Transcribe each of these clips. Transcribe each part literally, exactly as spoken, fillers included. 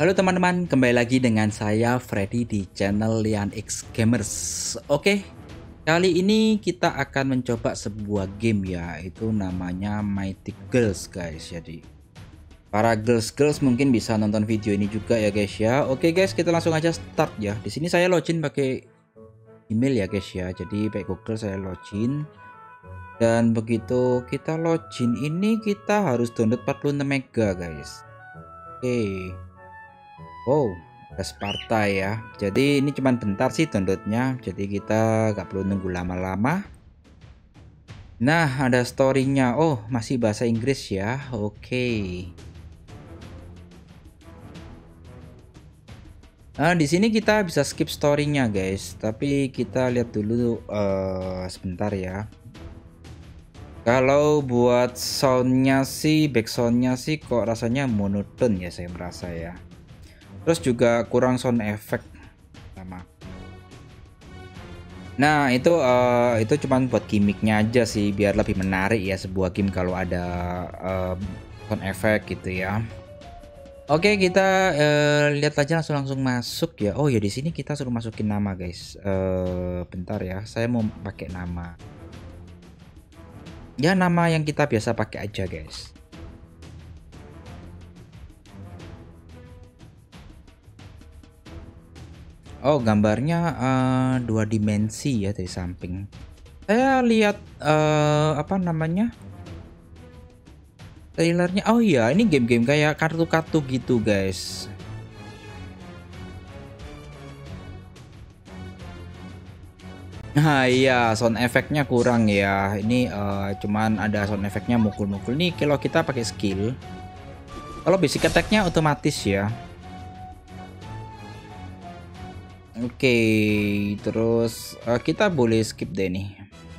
Halo teman-teman, kembali lagi dengan saya Freddy di channel Lian X Gamers. Oke, kali ini kita akan mencoba sebuah game ya, itu namanya Mythic Girls guys. Jadi para girls-girls mungkin bisa nonton video ini juga ya guys ya. Oke guys, kita langsung aja start ya. Di sini saya login pakai email ya guys ya. Jadi pakai Google saya login. Dan begitu kita login ini kita harus download empat puluh enam mega guys. Oke. Wow, ada Sparta ya. Jadi ini cuman bentar sih downloadnya. Jadi kita gak perlu nunggu lama-lama. Nah, ada storynya. Oh, masih bahasa Inggris ya. Oke. Nah, di sini kita bisa skip storynya guys. Tapi kita lihat dulu uh, sebentar ya. Kalau buat soundnya sih, backsoundnya sih kok rasanya monoton ya, saya merasa ya. Terus juga kurang sound effect sama. Nah itu uh, itu cuman buat gimmicknya aja sih, biar lebih menarik ya sebuah game kalau ada uh, sound effect gitu ya. Oke, kita uh, lihat aja langsung langsung masuk ya. Oh ya, di sini kita suruh masukin nama guys. Uh, bentar ya, saya mau pakai nama. Ya nama yang kita biasa pakai aja guys. Oh, gambarnya uh, dua dimensi ya dari samping. Saya lihat uh, apa namanya trailernya. Oh iya, ini game-game kayak kartu-kartu gitu guys. Nah iya, sound efeknya kurang ya. Ini uh, cuman ada sound efeknya mukul-mukul nih. Kalau kita pakai skill, kalau basic attack-nya otomatis ya. Oke, terus uh, kita boleh skip deh nih.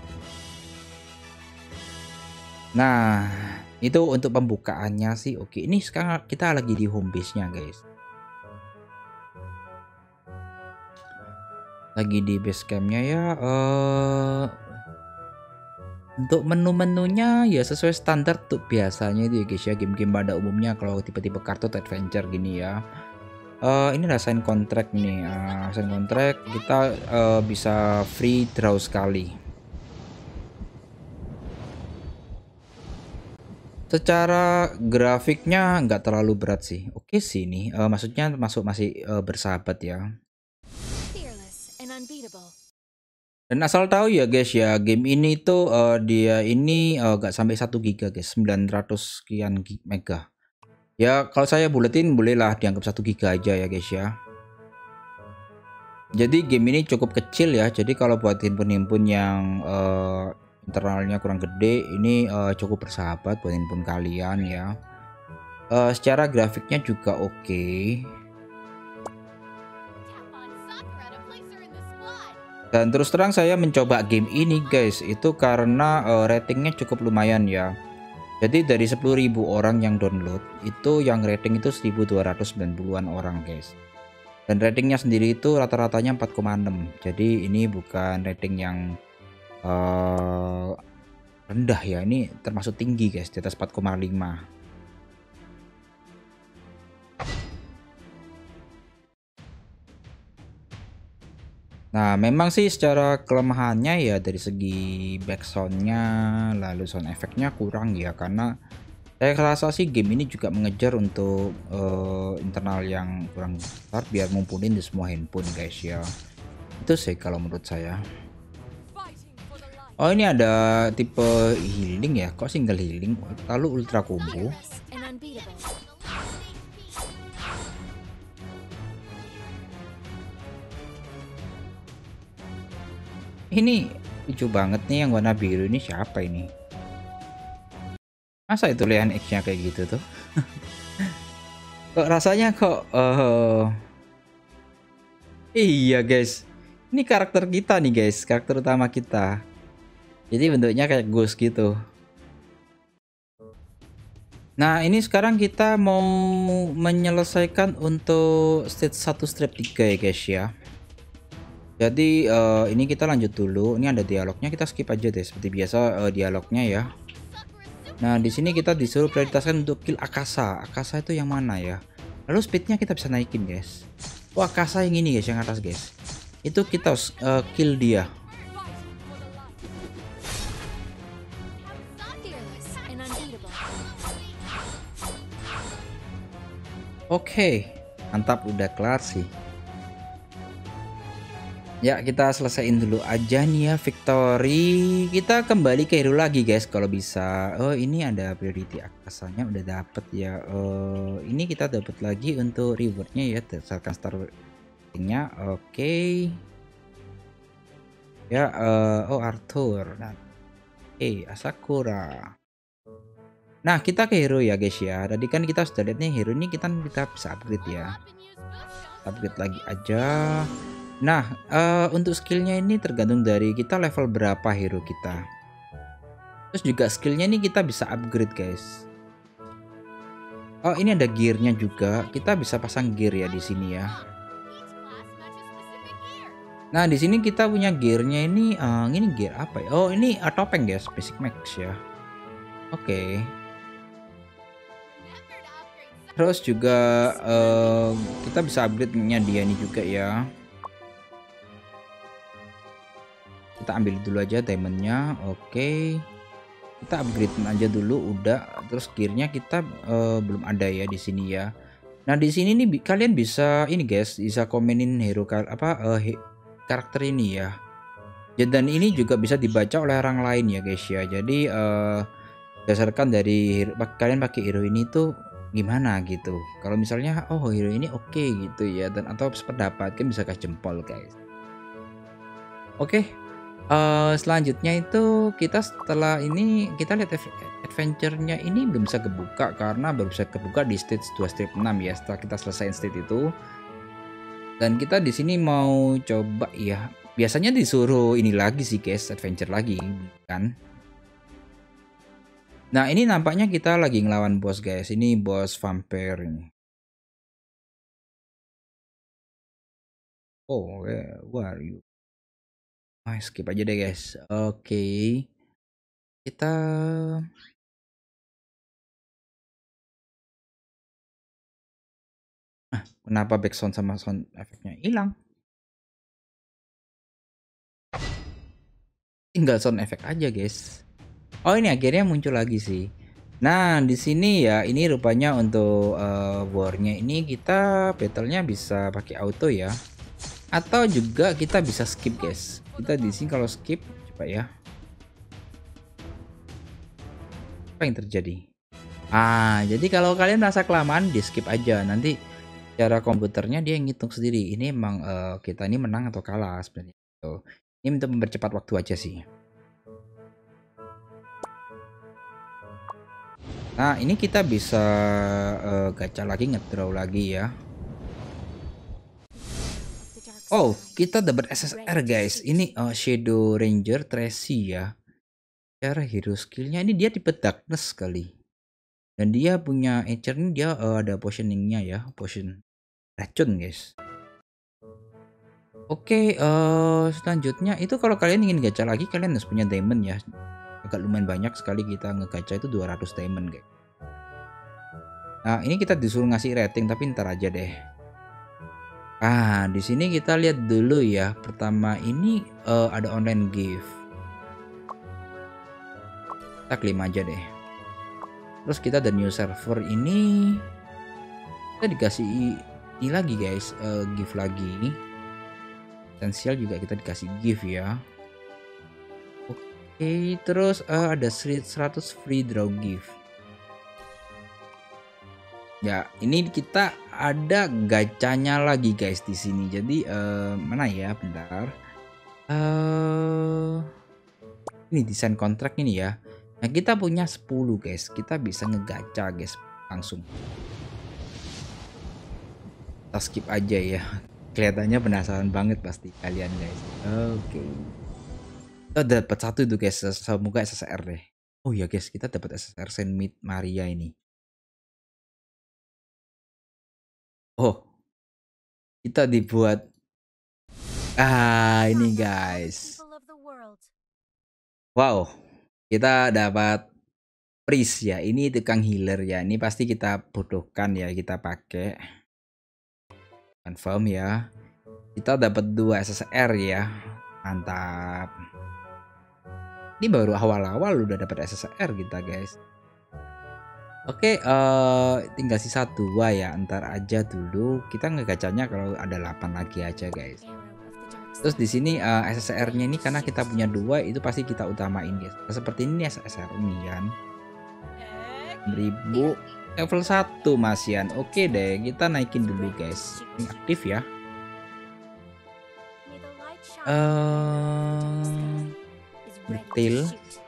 Nah, itu untuk pembukaannya sih. Oke, ini sekarang kita lagi di home base-nya guys. Lagi di base camp-nya ya. Uh, untuk menu-menunya ya sesuai standar tuh biasanya itu ya guys ya, game-game pada umumnya kalau tipe-tipe kartu adventure gini ya. Uh, ini ada sign contract nih, uh, sign contract kita uh, bisa free draw sekali. Secara grafiknya nggak terlalu berat sih, oke sih ini, uh, maksudnya masuk masih uh, bersahabat ya. Dan asal tahu ya guys ya, game ini tuh uh, dia ini uh, nggak sampai satu giga guys, sembilan ratus sekian mega. Ya kalau saya buletin bolehlah dianggap satu giga aja ya guys ya. Jadi game ini cukup kecil ya. Jadi kalau buat handphone-handphone yang uh, internalnya kurang gede, ini uh, cukup bersahabat buat handphone kalian ya. Uh, secara grafiknya juga oke. Okay. Dan terus terang saya mencoba game ini guys, itu karena uh, ratingnya cukup lumayan ya. Jadi dari sepuluh ribu orang yang download, itu yang rating itu seribu dua ratus sembilan puluhan orang guys. Dan ratingnya sendiri itu rata-ratanya empat koma enam. Jadi ini bukan rating yang uh, rendah ya, ini termasuk tinggi guys, di atas empat koma lima. Nah memang sih secara kelemahannya ya dari segi backsoundnya, lalu sound efeknya kurang ya, karena saya rasa sih game ini juga mengejar untuk uh, internal yang kurang besar biar ngumpulin di semua handphone guys ya. Itu sih kalau menurut saya. Oh ini ada tipe healing ya, kok single healing lalu ultra combo. Ini lucu banget nih yang warna biru ini, siapa ini? Masa itu Lian X-nya kayak gitu tuh? Kok rasanya kok uh... iya guys, ini karakter kita nih guys, karakter utama kita. Jadi bentuknya kayak ghost gitu. Nah ini sekarang kita mau menyelesaikan untuk stage satu strip tiga ya guys ya. Jadi uh, ini kita lanjut dulu. Ini ada dialognya, kita skip aja deh seperti biasa uh, dialognya ya. Nah di sini kita disuruh prioritaskan untuk kill Akasa. Akasa itu yang mana ya? Lalu speednya kita bisa naikin guys. Wah, Kasa yang ini guys, yang atas guys. Itu kita harus uh, kill dia. Oke, mantap, udah kelar sih. Ya, kita selesaiin dulu aja nih ya victory. Kita kembali ke hero lagi guys kalau bisa. Oh, ini ada priority akasanya udah dapet ya. Oh, ini kita dapat lagi untuk rewardnya ya, berdasarkan star ratingnya. Oke. Okay. Ya, uh, oh Arthur. Nah, oke, okay, Asakura. Nah, kita ke hero ya guys ya. Tadi kan kita sudah lihat nih hero ini kita kita bisa upgrade ya. Upgrade lagi aja. Nah, uh, untuk skillnya ini tergantung dari kita level berapa hero kita. Terus juga skillnya ini kita bisa upgrade guys. Oh, ini ada gearnya juga. Kita bisa pasang gear ya di sini ya. Nah, di sini kita punya gearnya ini. Uh, ini gear apa ya? Oh, ini uh, topeng guys, basic max ya. Oke. Okay. Terus juga uh, kita bisa upgrade-nya dia ini juga ya. Kita ambil dulu aja diamondnya. Oke, okay. Kita upgrade aja dulu udah. Terus gearnya kita uh, belum ada ya di sini ya. Nah, di sini nih kalian bisa ini guys, bisa komenin hero apa uh, he, karakter ini ya. Dan ini juga bisa dibaca oleh orang lain ya guys ya. Jadi uh, berdasarkan dari hero, kalian pakai hero ini tuh gimana gitu. Kalau misalnya oh hero ini oke okay, gitu ya, dan atau sependapat kan bisa kasih jempol guys. Oke. Okay. Uh, selanjutnya itu kita setelah ini kita lihat adventure-nya ini belum bisa kebuka karena baru bisa kebuka di stage dua strip enam ya, setelah kita selesai stage itu. Dan kita di sini mau coba ya. Biasanya disuruh ini lagi sih guys, adventure lagi kan. Nah, ini nampaknya kita lagi ngelawan bos guys. Ini bos vampire ini. Oh, where, where are you? Ah, skip aja deh guys. Oke. Okay. Kita ah, kenapa background sama sound efeknya hilang? Tinggal sound efek aja guys. Oh, ini akhirnya muncul lagi sih. Nah, di sini ya ini rupanya untuk uh, war-nya ini kita battle-nya bisa pakai auto ya. Atau juga kita bisa skip guys. Kita di sini kalau skip coba ya. Apa yang terjadi? Ah, jadi kalau kalian merasa kelamaan di skip aja. Nanti cara komputernya dia ngitung sendiri. Ini emang uh, kita ini menang atau kalah sebenarnya. So, ini untuk mempercepat waktu aja sih. Nah, ini kita bisa uh, gacha lagi, ngedraw lagi ya. Oh, kita dapat S S R guys. Ini uh, Shadow Ranger Tracy ya. Cara hero skillnya ini dia tipe darkness sekali. Dan dia punya Etcher ini dia uh, ada potioningnya ya, potion racun guys. Oke, okay, uh, selanjutnya itu kalau kalian ingin gacha lagi kalian harus punya diamond ya. Agak lumayan banyak sekali kita ngegacha itu dua ratus diamond guys. Nah, ini kita disuruh ngasih rating tapi ntar aja deh. Ah, di sini kita lihat dulu ya. Pertama ini uh, ada online gift. Kita klaim aja deh. Terus kita ada new server ini. Kita dikasih ini lagi guys, uh, gift lagi. Potensial juga kita dikasih gift ya. Oke, terus uh, ada seratus free draw gift. Ya, ini kita ada gacanya lagi guys di sini. Jadi uh, mana ya? Bentar. Uh, ini desain kontrak ini ya. Nah, kita punya sepuluh guys. Kita bisa ngegacha guys langsung. Kita skip aja ya. Kelihatannya penasaran banget pasti kalian guys. Oke. Okay. Kita dapat satu itu guys. Semoga S S R deh. Oh ya guys, kita dapat S S R Saint Maria ini. Oh, kita dibuat ah ini guys. Wow, kita dapat priest ya. Ini tukang healer ya. Ini pasti kita butuhkan ya, kita pakai. confirm ya. Kita dapat dua S S R ya, mantap. Ini baru awal-awal udah dapat S S R kita guys. Oke, uh, tinggal sisa dua ya, ntar aja dulu. Kita ngegacanya kalau ada delapan lagi aja guys. Terus di sini uh, S S R-nya ini karena kita punya dua itu pasti kita utamain guys. Seperti ini S S R ini kan. Ribu level satu Masian. Oke deh, kita naikin dulu guys. Ini aktif ya. Uh, detail.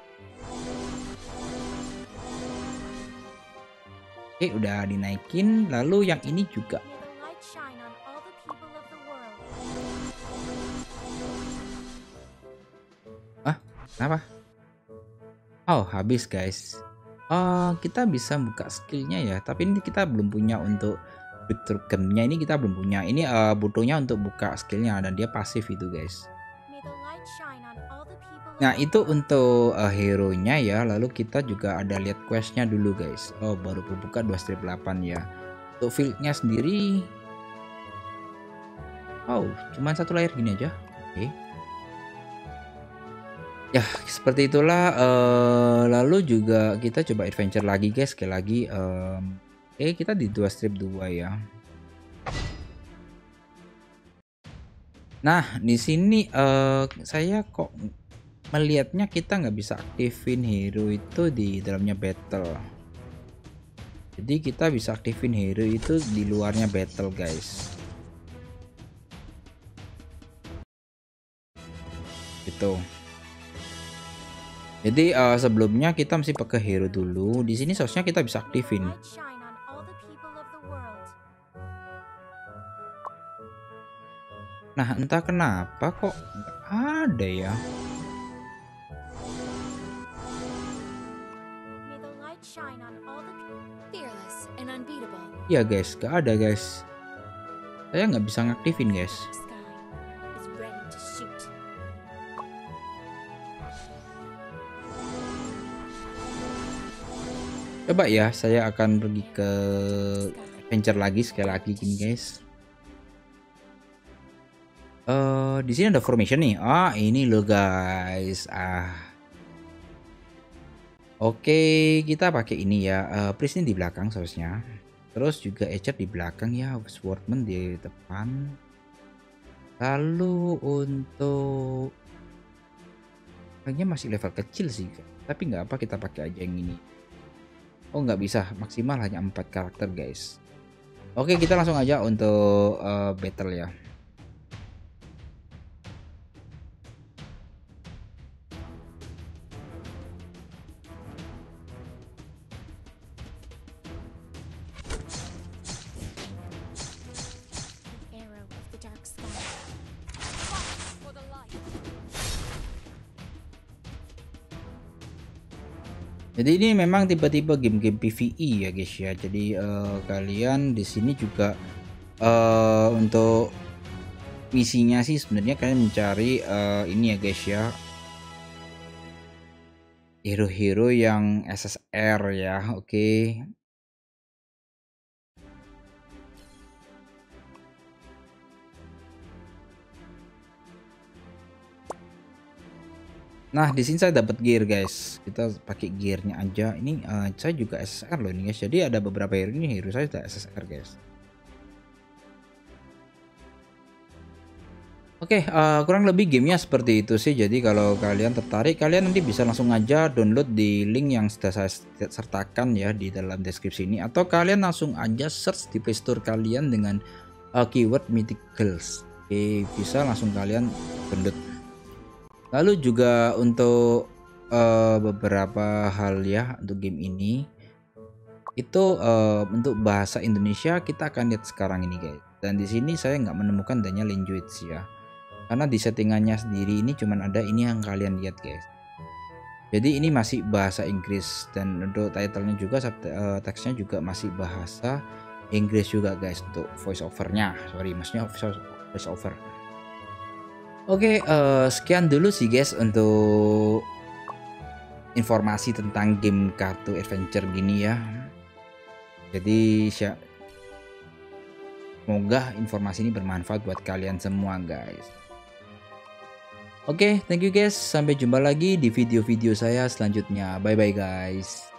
Oke, udah dinaikin. Lalu yang ini juga. Ah, kenapa? Oh, habis guys. Uh, kita bisa buka skillnya ya, tapi ini kita belum punya untuk Bitrugemnya, ini kita belum punya. Ini uh, butuhnya untuk buka skillnya dan dia pasif itu guys. Nah itu untuk uh, hero nya ya. Lalu kita juga ada lihat questnya dulu guys. Oh baru buka dua strip delapan ya. Untuk fieldnya sendiri, oh cuman satu layar gini aja. Oke okay. Ya seperti itulah. Uh, lalu juga kita coba adventure lagi guys. Sekali lagi um, eh kita di dua strip dua ya. Nah di sini uh, saya kok melihatnya kita nggak bisa aktifin hero itu di dalamnya battle. Jadi kita bisa aktifin hero itu di luarnya battle guys. Gitu. Jadi uh, sebelumnya kita mesti pakai hero dulu. Di sini seharusnya kita bisa aktifin. Nah entah kenapa kok nggak ada ya. Ya guys, gak ada guys. Saya nggak bisa ngaktifin guys. Coba ya, saya akan pergi ke adventure lagi sekali lagi gini guys. Uh, di sini ada formation nih. Ah, ini loh guys. Ah. Oke, kita pakai ini ya. Uh, Priest ini di belakang seharusnya. Terus juga Ecer di belakang ya. Swordman di depan. Lalu untuk kayaknya masih level kecil sih. Tapi nggak apa, kita pakai aja yang ini. Oh nggak bisa, maksimal hanya empat karakter guys. Oke, kita langsung aja untuk uh, battle ya. Jadi ini memang tipe-tipe game-game P V E ya guys ya. Jadi uh, kalian di sini juga uh, untuk misinya sih sebenarnya kalian mencari uh, ini ya guys ya. Hero-hero yang S S R ya. Oke. Okay. Nah di sini saya dapat gear guys. Kita pakai gearnya aja. Ini uh, saya juga S S R loh ini guys. Jadi ada beberapa hero ini hero saya sudah S S R guys. Oke, okay, uh, kurang lebih gamenya seperti itu sih. Jadi kalau kalian tertarik, kalian nanti bisa langsung aja download di link yang sudah saya sertakan ya di dalam deskripsi ini. Atau kalian langsung aja search di Playstore kalian dengan uh, keyword Mythic Girls. Oke, okay, bisa langsung kalian download. Lalu juga untuk uh, beberapa hal ya untuk game ini, itu uh, untuk bahasa Indonesia kita akan lihat sekarang ini guys. Dan di sini saya nggak menemukan adanya language ya, karena di settingannya sendiri ini cuman ada ini yang kalian lihat guys. Jadi ini masih bahasa Inggris dan untuk titlenya juga uh, teksnya juga masih bahasa Inggris juga guys untuk voice overnya. Sorry, maksudnya voice over. Oke, okay, uh, sekian dulu sih guys untuk informasi tentang game kartu adventure gini ya. Jadi Semoga informasi ini bermanfaat buat kalian semua guys. Oke, thank you guys. Sampai jumpa lagi di video-video saya selanjutnya. Bye bye guys.